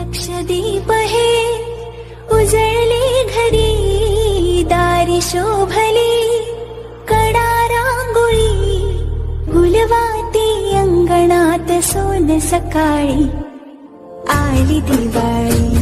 लक्षदीप हे उजळले घरी, दारी शोभली कडा रांगोळी, गुलवाती अंगणात सोन सकाळी, आली दिवाळी.